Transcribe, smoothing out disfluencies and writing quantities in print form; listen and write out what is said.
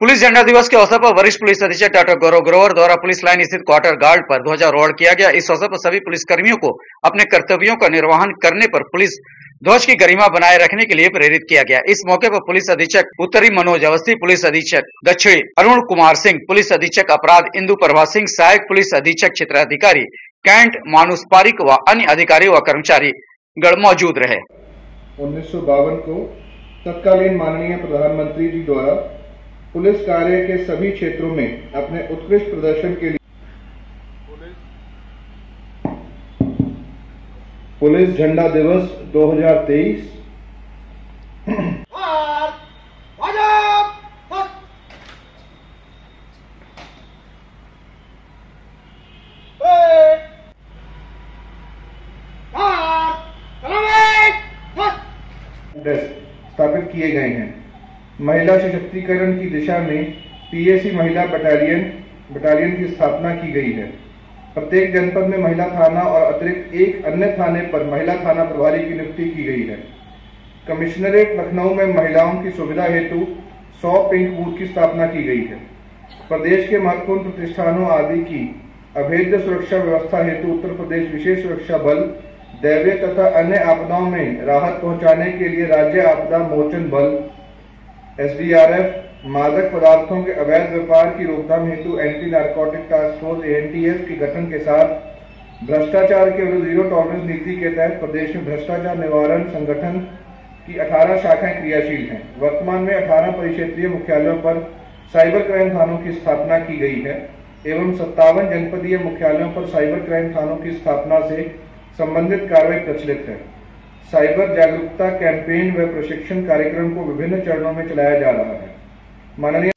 Police झंडा दिवस के अवसर पर वरिष्ठ पुलिस अधीक्षक डॉक्टर गौरव ग्रोवर द्वारा पुलिस लाइन स्थित क्वार्टर गार्ड पर ध्वजारोहण किया गया। इस अवसर पर सभी पुलिस कर्मियों को अपने कर्तव्यों का निर्वहन करने पर पुलिस ध्वज की गरिमा बनाए रखने के लिए प्रेरित किया गया। इस मौके पर पुलिस अधीक्षक उत्तरी मनोज अवस्थी, पुलिस अधीक्षक दक्षिणी अरुण कुमार सिंह, पुलिस अधीक्षक अपराध इंदु प्रभा सिंह, सहायक पुलिस अधीक्षक क्षेत्राधिकारी कैंट मानुष पारिक व अन्य अधिकारी व कर्मचारी गण मौजूद रहे। 1952 को तत्कालीन माननीय प्रधानमंत्री जी द्वारा पुलिस कार्य के सभी क्षेत्रों में अपने उत्कृष्ट प्रदर्शन के लिए पुलिस झंडा दिवस 2023 स्थापित किए गए हैं। महिला सशक्तिकरण की दिशा में पीएसी महिला बटालियन की स्थापना की गई है। प्रत्येक जनपद में महिला थाना और अतिरिक्त एक अन्य थाने पर महिला थाना प्रभारी की नियुक्ति की गई है। कमिश्नरेट लखनऊ में महिलाओं की सुविधा हेतु 100 पिंक बूथ की स्थापना की गई है। प्रदेश के महत्वपूर्ण प्रतिष्ठानों आदि की अभेद्य सुरक्षा व्यवस्था हेतु उत्तर प्रदेश विशेष सुरक्षा बल, दैवीय तथा अन्य आपदाओं में राहत पहुंचाने के लिए राज्य आपदा मोचन बल SDRF, मादक पदार्थों के अवैध व्यापार की रोकथाम हेतु anti narcotic task force ANTF के गठन के साथ भ्रष्टाचार के विरुद्ध जीरो टॉलरेंस नीति के तहत प्रदेश में भ्रष्टाचार निवारण संगठन की 18 शाखाएं क्रियाशील हैं। वर्तमान में 18 परिक्षेत्रीय मुख्यालयों पर साइबर क्राइम थानों की स्थापना की गई है एवं 57 जनपदीय मुख्यालयों पर साइबर क्राइम थानों की स्थापना से संबंधित कार्रवाई प्रचलित है। साइबर जागरूकता कैंपेन व प्रशिक्षण कार्यक्रम को विभिन्न चरणों में चलाया जा रहा है। माननीय